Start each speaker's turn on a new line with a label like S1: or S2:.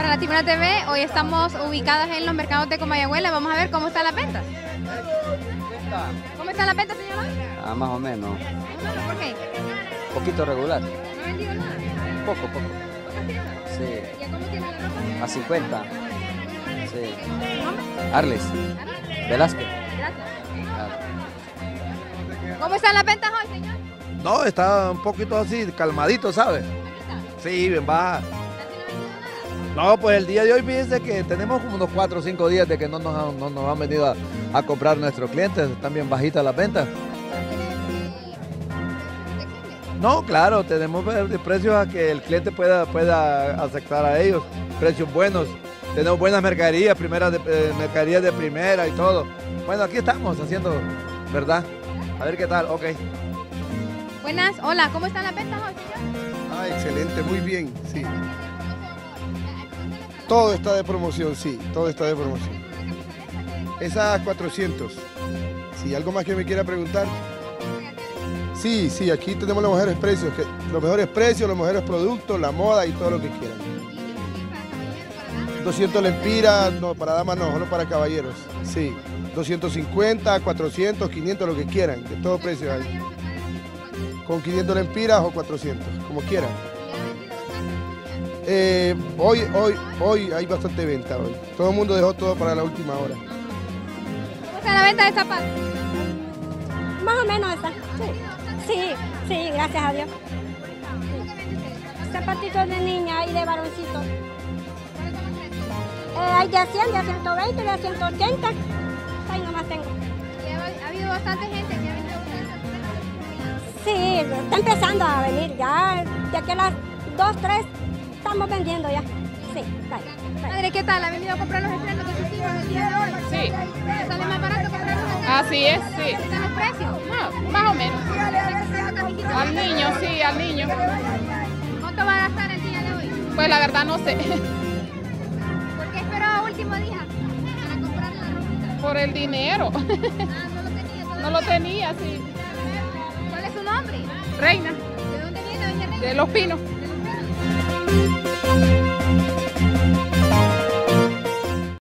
S1: La Tribuna TV, hoy estamos ubicadas en los mercados de Comayagüela. Vamos a ver cómo están las ventas. ¿Cómo están las ventas, señor?
S2: Más o menos.
S1: ¿Por qué?
S2: Poquito regular.
S1: ¿No ha vendido nada?
S2: Poco.
S1: ¿Pocas piezas?
S2: Sí.
S1: ¿Y a cómo tiene la ropa?
S2: A 50. Sí.
S1: ¿Nombre?
S2: Arles. Velázquez.
S1: Gracias.
S2: Claro.
S1: ¿Cómo están las ventas hoy, señor?
S3: No, está un poquito así, calmadito, ¿sabes?
S1: Aquí está.
S3: Sí, bien baja.
S1: ¿Casi no ha vendido nada?
S3: No, pues el día de hoy fíjense que tenemos como unos 4 o 5 días de que no nos han venido a comprar nuestros clientes, están bien bajitas las ventas. No, claro, tenemos precios a que el cliente pueda aceptar a ellos, precios buenos. Tenemos buenas mercaderías, mercaderías de primera y todo. Bueno, aquí estamos haciendo, ¿verdad? A ver qué tal, ok.
S1: Buenas, hola, ¿cómo están las ventas hoy, señor?
S4: Ah, excelente, muy bien, sí. Todo está de promoción, sí, todo está de promoción. Esas 400. Si algo más que me quiera preguntar. Sí, aquí tenemos los mejores precios, los mejores productos, la moda y todo lo que quieran. 200 lempiras, no, para damas no, solo para caballeros. Sí, 250, 400, 500, lo que quieran, de todo precio hay. Con 500 lempiras o 400, como quieran. Hoy hay bastante venta hoy. Todo el mundo dejó todo para la última hora.
S1: ¿Cómo está la venta de zapatos?
S5: Más o menos está. Sí, gracias a Dios. Zapatitos de niña y de varoncito. Hay de 100, de 120, de 180. Ahí nomás tengo.
S1: ¿Ha habido bastante gente que ha venido a buscar zapatos?
S5: Sí, está empezando a venir ya. De aquí a las 2, 3 estamos vendiendo ya. Sí, vaya.
S1: Madre, ¿qué tal? ¿Ha venido a comprar los estrenos de sus hijos el día de hoy?
S6: Sí.
S1: ¿Sale más barato comprar los estrenos?
S6: Así es, sí.
S1: ¿Están los precios?
S6: No, más o menos. Al niño, sí, al niño.
S1: ¿Cuánto va a gastar el día de hoy?
S6: Pues la verdad no sé.
S1: ¿Por qué esperó a último día para comprar la ropita?
S6: Por el dinero.
S1: No lo tenía todavía.
S6: No lo tenía, sí.
S1: ¿Cuál es su nombre?
S6: Reina,
S1: ¿De dónde viene, doña Reina?
S6: de Los Pinos.
S1: ¿De los Pinos?